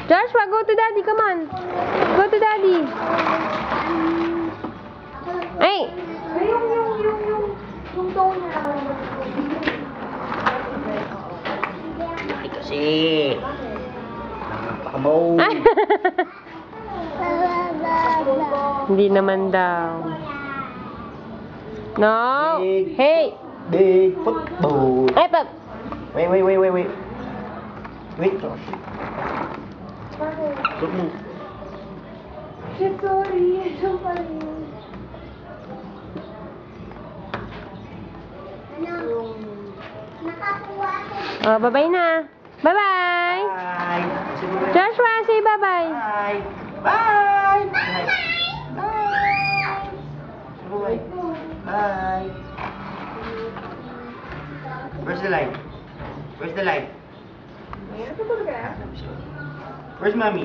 Joshua, go to daddy. Come on. Go to daddy. Ay! Yung tone niya. Ay kasi. Napakamaw. Ay! Hindi naman daw. No! Big. Hey! Big football. Ay, pap! Wait. Wait, Josh. Look mo. Shit, sorry. So funny. Oh, bye-bye na. Bye-bye! Bye. Joshua, say bye-bye. Bye. Bye. Bye. Bye. Bye. Where's the light? Where's the light? Where's mommy?